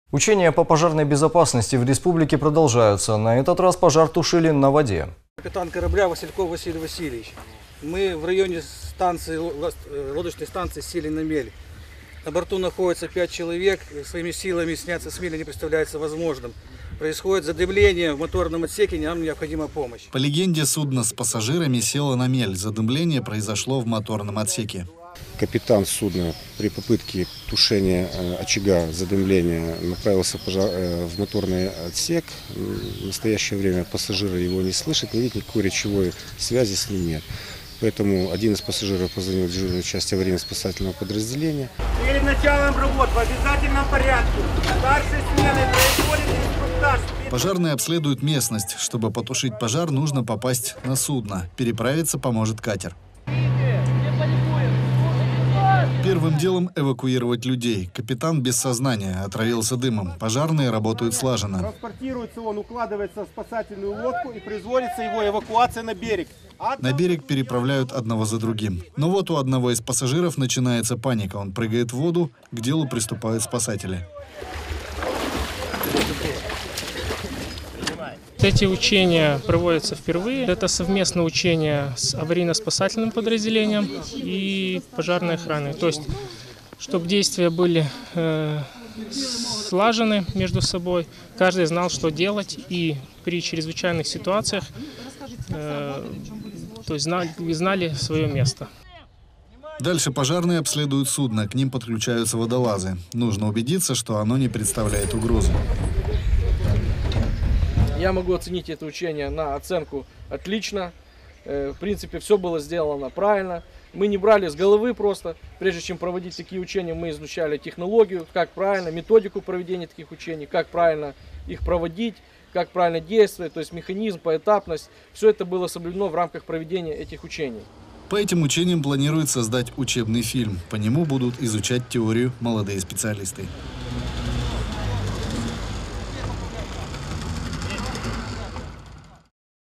Учения по пожарной безопасности в республике продолжаются. На этот раз пожар тушили на воде. Капитан корабля Васильков Василий Васильевич. Мы в районе станции, лодочной станции сели на мель. На борту находится 5 человек. Своими силами сняться с мели не представляется возможным. Происходит задымление в моторном отсеке, нам необходима помощь. По легенде, судно с пассажирами село на мель. Задымление произошло в моторном отсеке. Капитан судна при попытке тушения очага задымления направился в моторный отсек. В настоящее время пассажиры его не слышат, не видят, никакой речевой связи с ним нет. Поэтому один из пассажиров позвонил в дежурную часть аварийно-спасательного подразделения. Перед началом работ в обязательном порядке старшей смены происходит инструктаж. Пожарные обследуют местность. Чтобы потушить пожар, нужно попасть на судно. Переправиться поможет катер. Первым делом эвакуировать людей. Капитан без сознания, отравился дымом. Пожарные работают слаженно. Транспортируется он, укладывается в спасательную лодку и производится его эвакуация на берег. На берег переправляют одного за другим. Но вот у одного из пассажиров начинается паника. Он прыгает в воду, к делу приступают спасатели. Эти учения проводятся впервые. Это совместное учение с аварийно-спасательным подразделением и пожарной охраной. То есть, чтобы действия были слажены между собой, каждый знал, что делать, и при чрезвычайных ситуациях знали свое место. Дальше пожарные обследуют судно, к ним подключаются водолазы. Нужно убедиться, что оно не представляет угрозы. Я могу оценить это учение на оценку отлично. В принципе, все было сделано правильно. Мы не брали с головы просто. Прежде чем проводить такие учения, мы изучали технологию, как правильно, методику проведения таких учений, как правильно их проводить, как правильно действовать, то есть механизм, поэтапность. Все это было соблюдено в рамках проведения этих учений. По этим учениям планируют создать учебный фильм. По нему будут изучать теорию молодые специалисты.